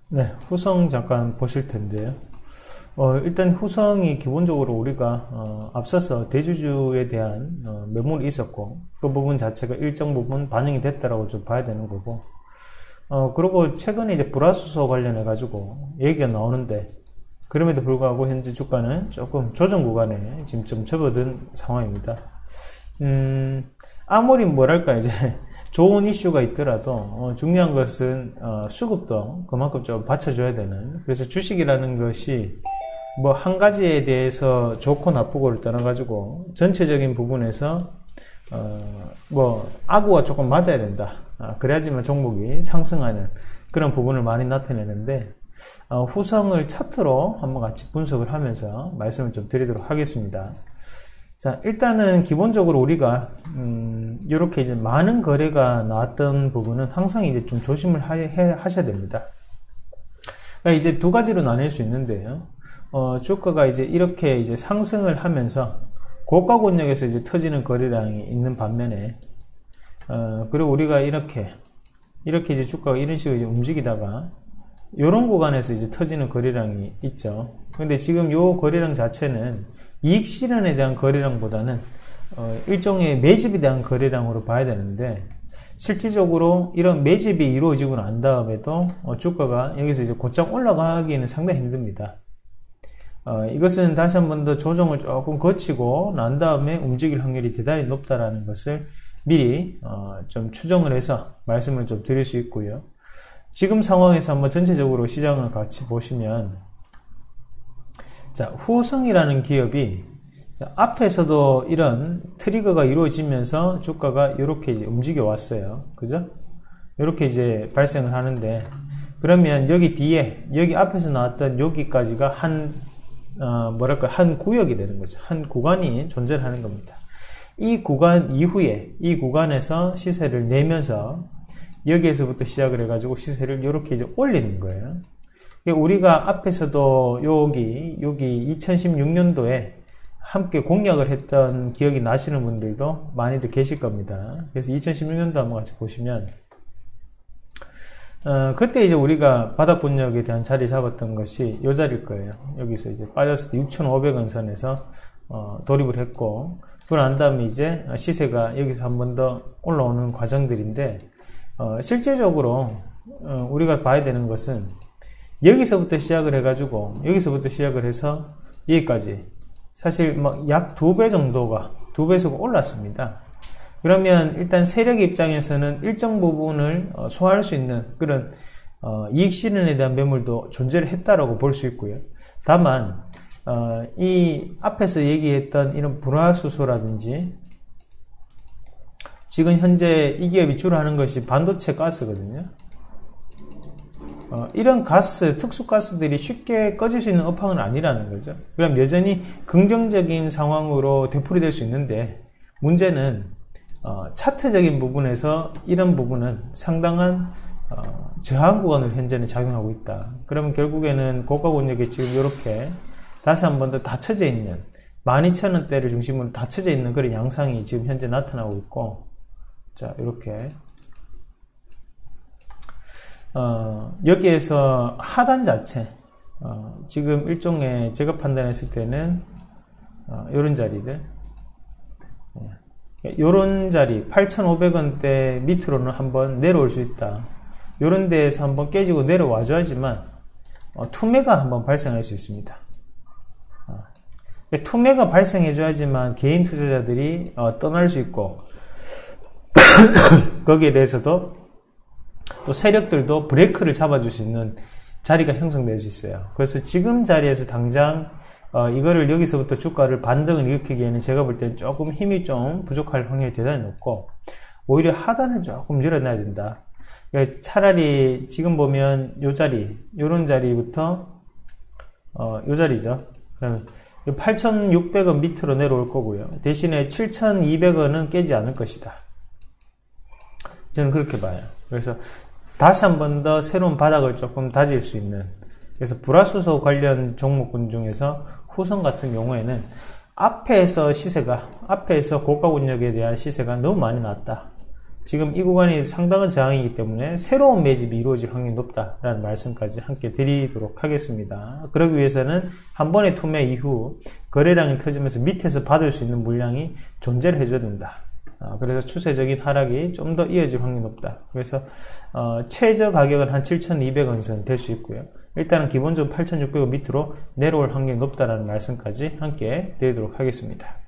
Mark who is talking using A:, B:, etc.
A: 네, 후성 잠깐 보실 텐데요. 일단 후성이 기본적으로 우리가 앞서서 대주주에 대한 매물이 있었고 그 부분 자체가 일정 부분 반영이 됐다라고 좀 봐야 되는 거고, 그리고 최근에 이제 불화수소 관련해 가지고 얘기가 나오는데, 그럼에도 불구하고 현재 주가는 조금 조정 구간에 지금 좀 접어든 상황입니다. 아무리 뭐랄까 이제 좋은 이슈가 있더라도 중요한 것은 수급도 그만큼 좀 받쳐줘야 되는, 그래서 주식이라는 것이 뭐 한 가지에 대해서 좋고 나쁘고를 떠나가지고 전체적인 부분에서 뭐 아구가 조금 맞아야 된다. 그래야지만 종목이 상승하는 그런 부분을 많이 나타내는데, 후성을 차트로 한번 같이 분석을 하면서 말씀을 좀 드리도록 하겠습니다. 자, 일단은 기본적으로 우리가 이렇게 이제 많은 거래가 나왔던 부분은 항상 이제 좀 조심을 하셔야 됩니다. 그러니까 이제 두 가지로 나뉠 수 있는데요. 주가가 이제 이렇게 이제 상승을 하면서 고가 권역에서 이제 터지는 거래량이 있는 반면에, 그리고 우리가 이렇게 이제 주가가 이런 식으로 이제 움직이다가 이런 구간에서 이제 터지는 거래량이 있죠. 근데 지금 요 거래량 자체는 이익 실현에 대한 거래량보다는 일종의 매집에 대한 거래량으로 봐야 되는데, 실질적으로 이런 매집이 이루어지고 난 다음에도 주가가 여기서 이제 곧장 올라가기는 상당히 힘듭니다. 이것은 다시 한 번 더 조정을 조금 거치고 난 다음에 움직일 확률이 대단히 높다라는 것을 미리 좀 추정을 해서 말씀을 좀 드릴 수 있고요. 지금 상황에서 한번 전체적으로 시장을 같이 보시면, 자, 후성이라는 기업이 앞에서도 이런 트리거가 이루어지면서 주가가 이렇게 이제 움직여 왔어요. 그죠? 이렇게 이제 발생을 하는데, 그러면 여기 뒤에, 여기 앞에서 나왔던 여기까지가 한 구역이 되는 거죠. 한 구간이 존재를 하는 겁니다. 이 구간 이후에, 이 구간에서 시세를 내면서 여기에서부터 시작을 해가지고 시세를 이렇게 이제 올리는 거예요. 우리가 앞에서도 여기 2016년도에 함께 공략을 했던 기억이 나시는 분들도 많이들 계실 겁니다. 그래서 2016년도 한번 같이 보시면, 그때 이제 우리가 바닥 권역에 대한 자리 잡았던 것이 이 자리일 거예요. 여기서 이제 빠졌을 때 6,500원 선에서 돌입을 했고, 그러고 난 다음에 이제 시세가 여기서 한 번 더 올라오는 과정들인데, 실제적으로 우리가 봐야 되는 것은 여기서부터 시작을 해가지고 여기서부터 시작을 해서 여기까지 사실 막 약 2배 정도가 2배수가 올랐습니다. 그러면 일단 세력 입장에서는 일정 부분을 소화할 수 있는 그런 이익 실현에 대한 매물도 존재를 했다라고 볼 수 있고요. 다만 이 앞에서 얘기했던 이런 불화수소라든지, 지금 현재 이 기업이 주로 하는 것이 반도체 가스거든요. 이런 가스, 특수가스들이 쉽게 꺼질 수 있는 업황은 아니라는 거죠. 그럼 여전히 긍정적인 상황으로 되풀이될 수 있는데, 문제는 차트적인 부분에서 이런 부분은 상당한 저항 구간을 현재는 작용하고 있다. 그러면 결국에는 고가 권역에 지금 이렇게 다시 한 번 더 닫혀져 있는 12,000원대를 중심으로 닫혀져 있는 그런 양상이 지금 현재 나타나고 있고, 자, 이렇게 여기에서 하단 자체, 지금 일종의 제가 판단했을 때는 이런 자리들, 이런 자리 8,500원대 밑으로는 한번 내려올 수 있다. 이런 데에서 한번 깨지고 내려와 줘야지만 투매가 한번 발생할 수 있습니다. 투매가 발생해 줘야지만 개인 투자자들이 떠날 수 있고, 거기에 대해서도 또 세력들도 브레이크를 잡아줄 수 있는 자리가 형성될 수 있어요. 그래서 지금 자리에서 당장 이거를 여기서부터 주가를 반등을 일으키기에는 제가 볼 때는 조금 힘이 좀 부족할 확률이 대단히 높고, 오히려 하단은 조금 늘어나야 된다. 그러니까 차라리 지금 보면 요 자리, 요런 자리부터 요 자리죠. 8,600원 밑으로 내려올 거고요. 대신에 7,200원은 깨지 않을 것이다. 저는 그렇게 봐요. 그래서 다시 한 번 더 새로운 바닥을 조금 다질 수 있는, 그래서 불화수소 관련 종목군 중에서 후성 같은 경우에는 앞에서 고가 권역에 대한 시세가 너무 많이 났다. 지금 이 구간이 상당한 저항이기 때문에 새로운 매집이 이루어질 확률이 높다라는 말씀까지 함께 드리도록 하겠습니다. 그러기 위해서는 한 번의 투매 이후 거래량이 터지면서 밑에서 받을 수 있는 물량이 존재를 해줘야 된다. 그래서 추세적인 하락이 좀 더 이어질 확률이 높다. 그래서 최저 가격은 한 7,200원 선 될 수 있고요. 일단은 기본적으로 8,600원 밑으로 내려올 확률이 높다라는 말씀까지 함께 드리도록 하겠습니다.